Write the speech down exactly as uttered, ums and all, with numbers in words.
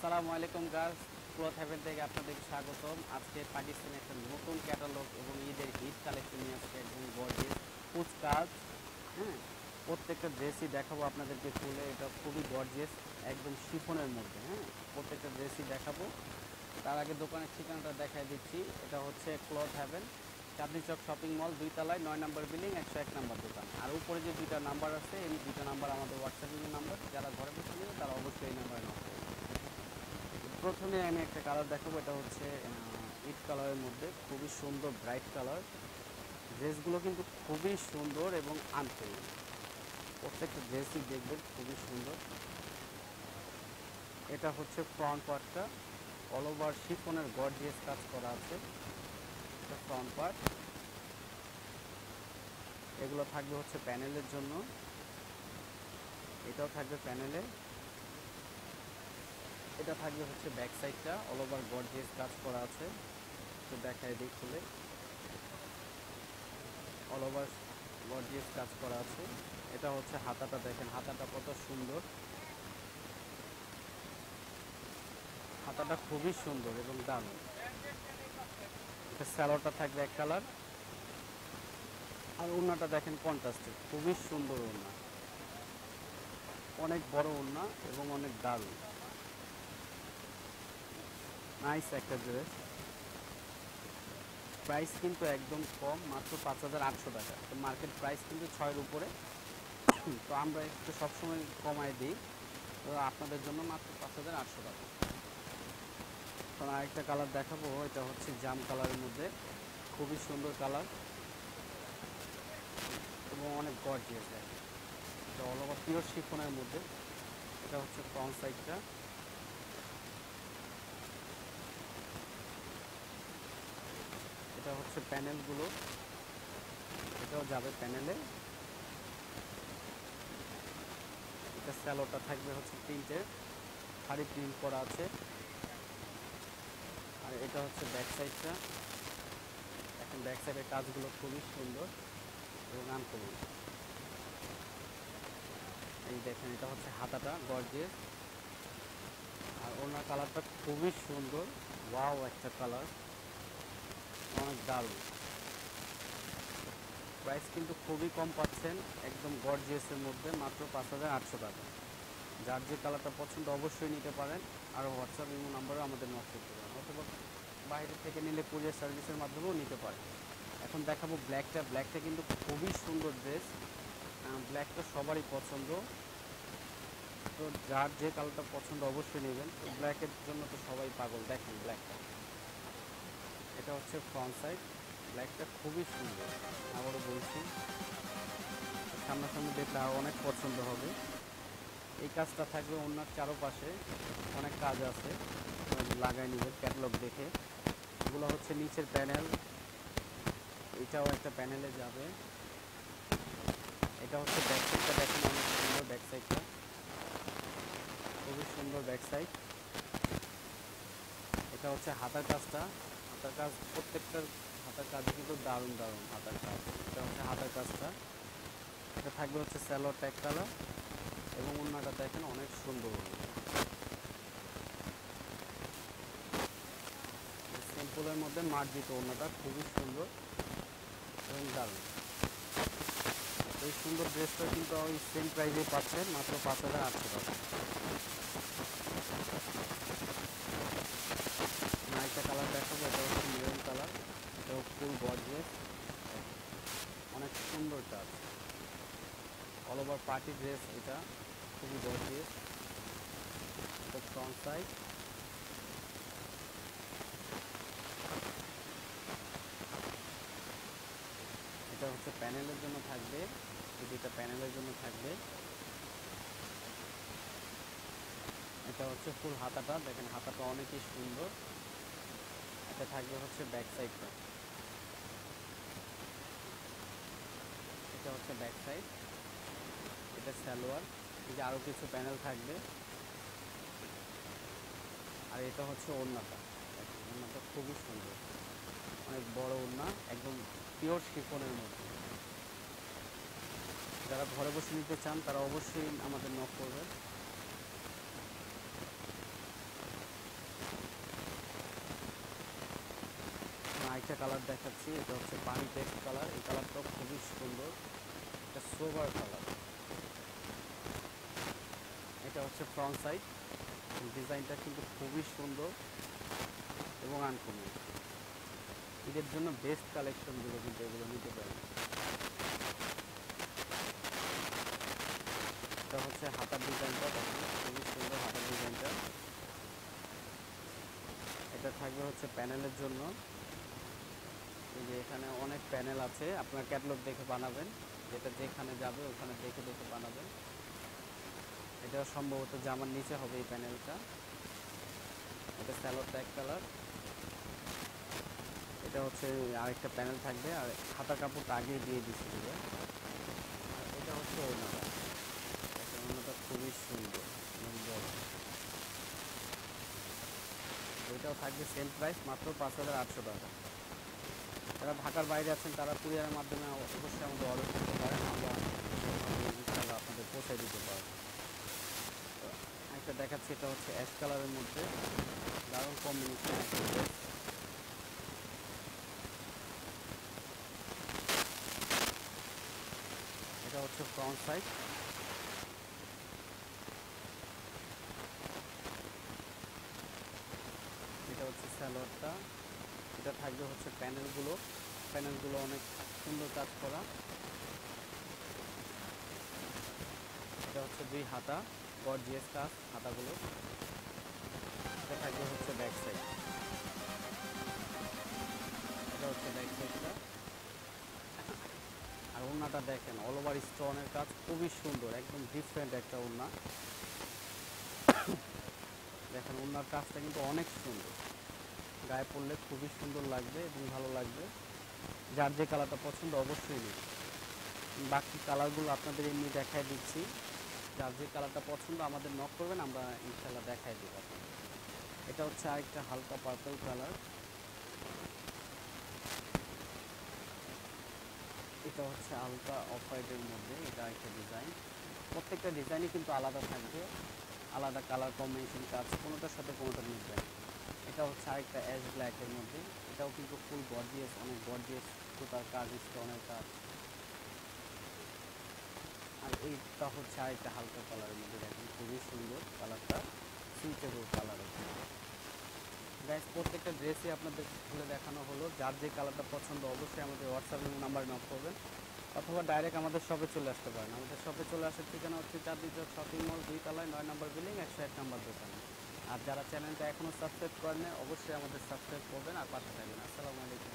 আসসালামু আলাইকুম guys, cloth haven থেকে আপনাদেরকে স্বাগতম। আজকে পাকিস্তানের একটা নতুন ক্যাটালগ এবং ঈদের হিট কালেকশন নিয়ে আসছে একদম গর্জিয়াস কুচ কাজ। হ্যাঁ, প্রত্যেকটা ড্রেসই দেখাবো আপনাদেরকে খুলে। এটা খুবই গর্জিয়াস, একদম শিফনের মধ্যে। হ্যাঁ, প্রত্যেকটা ড্রেসই দেখাবো। তার আগে দোকানের ঠিকানাটা দেখাই দিচ্ছি। এটা হচ্ছে cloth heaven, Chandni Chowk shopping mall, দুই তলায়, নয় নম্বর বিল্ডিং, একশো এক নম্বর দোকান। আর উপরে যে দুইটা নাম্বার আছে, এই দুইটা নাম্বার আমাদের হোয়াটসঅ্যাপিং নাম্বার। যারা ঘরে বসে নেবে তারা অবশ্যই এই নাম্বারে নক করবে। প্রথমে আমি একটা কালার দেখাবো। এটা হচ্ছে ইট কালারের মধ্যে খুবই সুন্দর ব্রাইট কালার। ড্রেসগুলো কিন্তু খুবই সুন্দর এবং আনকমন। প্রত্যেকটা ড্রেসই দেখবেন খুবই সুন্দর। এটা হচ্ছে ফ্রন্ট পার্টটা, অল ওভার শিফনের গর্জিয়াস কাজ করা আছে। এটা ফ্রন্ট পার্ট। এগুলো থাকবে হচ্ছে প্যানেলের জন্য, এটাও থাকবে প্যানেলে। এটা থাকবে হচ্ছে ব্যাক সাইডটা, অল ওভার গর্জিয়াস কাজ করা আছে। তো দেখায় দিই খুলে। অল ওভার গর্জিয়াস কাজ করা আছে। এটা হচ্ছে হাতাটা, দেখেন হাতাটা কত সুন্দর। হাতাটা খুবই সুন্দর এবং দারুণ। এটা স্যালোটা থাকবে এক কালার, আর ওড়নাটা দেখেন কন্ট্রাস্টেড, খুবই সুন্দর ওড়না, অনেক বড় ওড়না এবং অনেক দারুণ। নাইস একটা ড্রেস। প্রাইস কিন্তু একদম কম, মাত্র পাঁচ হাজার আটশো টাকা। তো মার্কেট প্রাইস কিন্তু ছয়ের উপরে। তো আমরা একটু সবসময় কমায় দিই, তো আপনাদের জন্য মাত্র পাঁচ হাজার আটশো টাকা। তো আরেকটা কালার দেখাবো। এটা হচ্ছে জাম কালারের মধ্যে, খুবই সুন্দর কালার এবং অনেক গর্জিয়াস। দেখেন এটা অল ওভার পিওর শিফনের মধ্যে। এটা হচ্ছে ফ্রন্ট সাইডটা। এটা হচ্ছে প্যানেলগুলো, এটাও যাবে প্যানেলে। এটা স্যালোটা থাকবে হচ্ছে প্রিন্টের, শাড়ি প্রিন্ট করা আছে। আর এটা হচ্ছে ব্যাক সাইডটা। এখন ব্যাক সাইডের কাজগুলো খুবই সুন্দর এবং আনকমন। এই দেখেন এটা হচ্ছে হাতাটা গর্জিয়াস, আর ওনার কালারটা খুবই সুন্দর। ওয়াও একটা কালার, অনেক দারুণ। প্রাইস কিন্তু খুবই কম পাচ্ছেন, একদম গর্জিয়াসের মধ্যে, মাত্র পাঁচ হাজার আটশো টাকা। যার যে কালারটা পছন্দ অবশ্যই নিতে পারেন। আর হোয়াটসঅ্যাপ ইমো নাম্বারে আমাদের নক করতে পারেন, অথবা বাইরে থেকে নিলে কুরিয়ার সার্ভিসের মাধ্যমেও নিতে পারেন। এখন দেখাবো ব্ল্যাকটা। ব্ল্যাকটা কিন্তু খুবই সুন্দর ড্রেস, ব্ল্যাকটা সবারই পছন্দ। তো যার যে কালারটা পছন্দ অবশ্যই নেবেন। তো ব্ল্যাকের জন্য তো সবাই পাগল। দেখেন ব্ল্যাকটা, এটা হচ্ছে ফ্রন্ট সাইড। ব্ল্যাকটা খুবই সুন্দর, আবারও বলছি, সামনাসামনি দেখলে আরও অনেক পছন্দ হবে। এই কাজটা থাকবে ওনার চারোপাশে, অনেক কাজ আছে, লাগাই নেবেন ক্যাটালগ দেখে। এগুলো হচ্ছে নিচের প্যানেল, এটাও একটা প্যানেলে যাবে। এটা হচ্ছে ব্যাক সাইডটা, দেখেন অনেক সুন্দর ব্যাক সাইডটা, খুবই সুন্দর ব্যাক সাইড। এটা হচ্ছে হাতার কাজটা, হাতার কাজ প্রত্যেকটা হাতার কাজ কিন্তু দারুণ দারুণ হাতার কাজ। এটা হচ্ছে হাতার কাজটা। এটা থাকবে হচ্ছে স্যালোয়ার ট্যাগ কালার এবং ওড়নাটা দেখেন অনেক সুন্দর। সিম্পলের মধ্যে মার্জিত ওড়নাটা খুবই সুন্দর এবং দারুণ। এই সুন্দর ড্রেসটা কিন্তু ওই সেম প্রাইসে পাচ্ছেন, মাত্র পাঁচ হাজার আটশো টাকা। আরেকটা কালার দেখাবো। এটা হচ্ছে মেরুন কালার, এটাও ফুল গর্জিয়াস, অনেক সুন্দর কাজ, অল ওভার পার্টি ড্রেস। এটা খুবই গর্জিয়াস। এটা ফ্রন্ট সাইড। এটা হচ্ছে প্যানেলের জন্য থাকবে, এই দুইটা প্যানেলের জন্য থাকবে। এটা হচ্ছে ফুল হাতাটা, দেখেন হাতাটা অনেকই সুন্দর। এটা থাকবে হচ্ছে ব্যাক সাইডটা, এটা হচ্ছে ব্যাক সাইড। এটা সালোয়ার, এই যে আরও কিছু প্যানেল থাকবে। আর এটা হচ্ছে ওড়নাটা, ওড়নাটা খুবই সুন্দর, অনেক বড় ওড়না, একদম পিওর শিফনের মধ্যে। যারা ঘরে বসে নিতে চান তারা অবশ্যই আমাদের নক করবেন। আরেকটা কালার দেখাচ্ছি, এটা হচ্ছে পানি টেক্সট কালার। এই কালারটাও খুবই সুন্দর, এটা সোবার কালার। এটা হচ্ছে ফ্রন্ট সাইড, ডিজাইনটা কিন্তু খুবই সুন্দর এবং আনকমন। ঈদের জন্য বেস্ট কালেকশনগুলো কিন্তু এগুলো নিতে পারেন। এটা হচ্ছে হাতার ডিজাইনটা, দেখুন খুবই সুন্দর হাতার ডিজাইনটা। এটা থাকবে হচ্ছে প্যানেলের জন্য, এই যে এখানে অনেক প্যানেল আছে, আপনার ক্যাটালগ দেখে বানাবেন, যেটা যেখানে যাবে ওখানে দেখে দেখে বানাবেন। এটা সম্ভবত জামার নিচে হবে এই প্যানেলটা। এটা স্যালোডটা এক কালার। এটা হচ্ছে আরেকটা প্যানেল থাকবে, আর হাতার কাপড়টা আগে দিয়ে দিচ্ছি। এটা হচ্ছে ওড়নাটা, ওড়নাটা খুবই সুন্দর এবং বড়। ওইটাও থাকবে সেম প্রাইস, মাত্র পাঁচ হাজার আটশো টাকা। যারা ঢাকার বাইরে আছেন তারা কুরিয়ারের মাধ্যমে অবশ্যই আমাদের অর্ডার করতে পারেন, আমরা ইনশাআল্লাহ আপনাদের পৌঁছে দিতে পারবো। একটা দেখাচ্ছি, এটা হচ্ছে অ্যাশ কালারের মধ্যে, দারুণ কম্বিনেশন। এটা হচ্ছে ফ্রন্ট সাইড, এটা হচ্ছে স্যালোয়ারটা। এটা থাকবে হচ্ছে প্যানেলগুলো, প্যানেলগুলো অনেক সুন্দর কাজ করা। এটা হচ্ছে দুই হাতা, গর্জিয়াস কাজ হাতাগুলো। এটা থাকবে হচ্ছে ব্যাক সাইড, এটা হচ্ছে ব্যাক সাইডটা। আর ওড়নাটা দেখেন, অল ওভার স্টোনের কাজ, খুবই সুন্দর, একদম ডিফারেন্ট একটা ওড়না। দেখেন ওড়নার কাজটা কিন্তু অনেক সুন্দর, গায়ে পরলে খুবই সুন্দর লাগবে এবং ভালো লাগবে। যার যে কালারটা পছন্দ অবশ্যই নিন। বাকি কালারগুলো আপনাদের এমনি দেখায় দিচ্ছি, যার যে কালারটা পছন্দ আমাদের নক করবেন, আমরা ইনশাল্লাহ দেখাই দেব আপনাদের। এটা হচ্ছে আরেকটা হালকা পার্পল কালার। এটা হচ্ছে হালকা অফ হোয়াইটের মধ্যে, এটা একটা ডিজাইন। প্রত্যেকটা ডিজাইনই কিন্তু আলাদা থাকবে, আলাদা কালার কম্বিনেশন কাজ, কোনোটার সাথে কোনোটা মিলবে না। এটা হচ্ছে আরেকটা অ্যাশ ব্ল্যাকের মধ্যে, এটাও কিন্তু ফুল গর্জিয়াস, অনেক গর্জিয়াস সুতার কাজ, স্টোনের কাজ। আর এইটা হচ্ছে আরেকটা হালকা কালারের মধ্যে, দেখেন খুবই সুন্দর কালারটা, সুইটেবল কালার। গাইস প্রত্যেকটা ড্রেসই আপনাদের খুলে দেখানো হলো, যার যে কালারটা পছন্দ অবশ্যই আমাদের হোয়াটসঅ্যাপ নাম্বার নক করবেন, অথবা ডাইরেক্ট আমাদের শপে চলে আসতে পারেন। আমাদের শপে চলে আসার ঠিকানা হচ্ছে চাঁদনি চক শপিং মল, দুই তলায়, নয় নম্বর বিল্ডিং, একশো এক নম্বর দোকানে। আর যারা চ্যানেলটা এখনও সাবস্ক্রাইব করেন অবশ্যই আমাদের সাবস্ক্রাইব করবেন আর পাশে থাকবেন। আসসালামু আলাইকুম।